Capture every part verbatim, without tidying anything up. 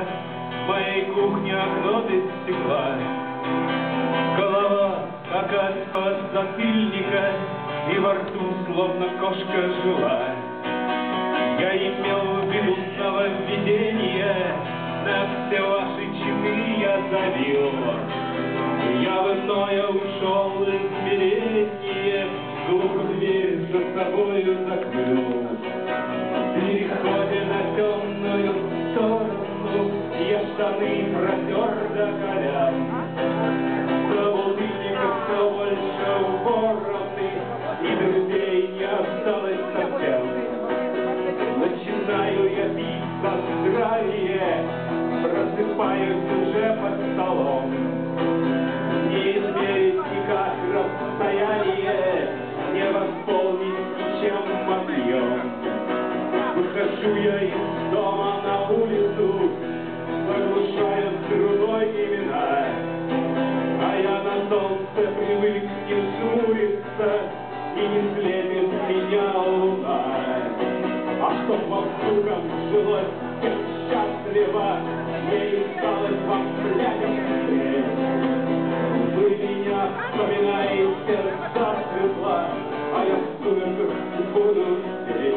в моей кухне окно без стекла. Голова, как от затыльника, и во рту словно кошка жила. Я имел в виду нововведение, на все ваши чины я забил. Я в иное ушел измерение, глухо дверь за собою закрыл. В переходе на темную сторону я штаны протер до колен. Собутыльников все больше воротны, и друзей не осталось совсем. Начинаю я пить за здравие, просыпаюсь уже под столом. Не измерить никак расстояние, не восполнить ничем объем. Выхожу я из дома на улицу, заглушаю другой имена, а я на солнце привык не жмуриться, и не слепит меня луна. А чтоб вам вдругом жилось всем счастливо, мне искалось вам глядя. Вы меня вспоминаете засветло, а я в сумерках буду здесь.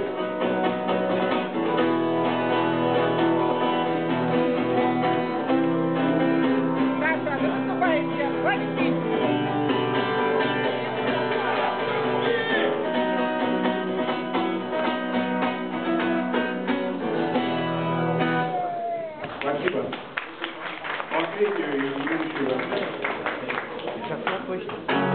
Саша, вы выступаете, хватит пить. Спасибо. Последнюю и следующую раз. Сейчас я точно.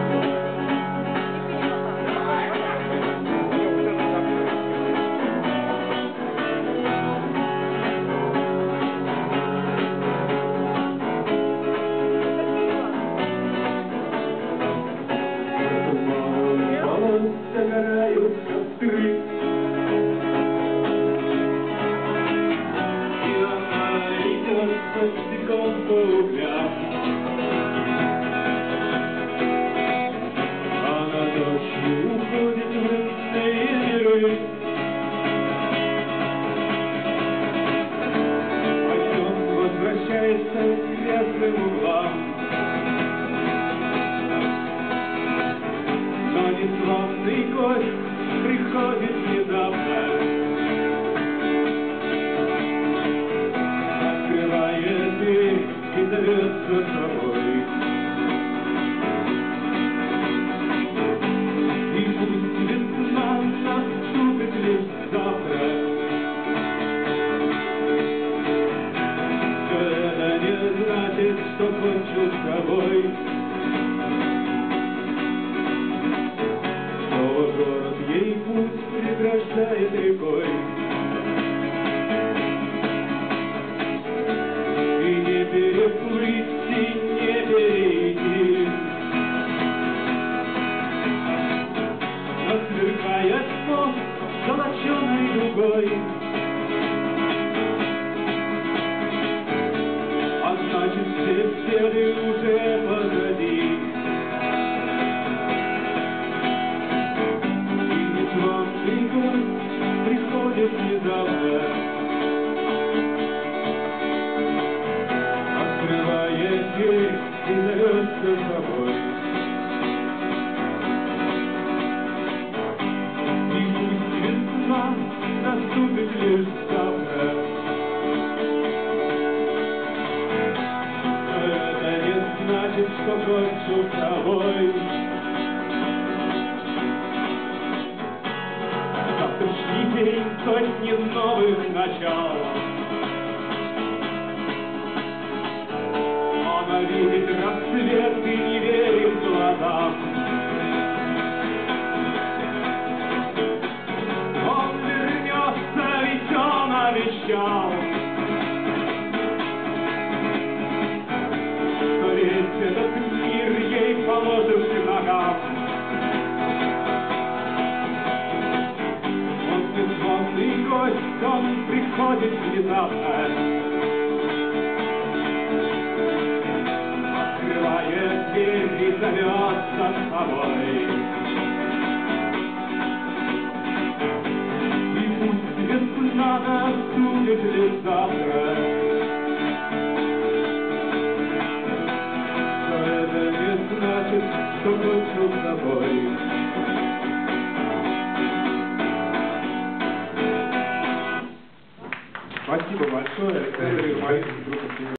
Загорают костры, и она идет босиком по углям. Она ночью уходит в иные миры, а днем возвращается к грязным углам. Но незваный гость приходит внезапно, открывает дверь и зовет за собой. И пусть весна наступит лишь завтра, все это не значит, что кончу с тобой. Город ей путь преграждает рекой, и не переплыть, и не перейти. Но сверкает мост золоченой дугой, а значит, все беды уже позади. Приходит внезапно, открывает дверь и зовет за собой. И пусть весна наступит лишь завтра, но это не значит, что кончу с тобой. Завтрашний день сотни новых начал. Она видит рассвет и не верит глазам. Он вернется, ведь он обещал, что весь этот мир ей положит к ногам. Незваный гость, он приходит внезапно, открывает дверь и зовет за собой. И пусть весна наступит лишь завтра, тобой. Спасибо большое, Александр Ермолин, группа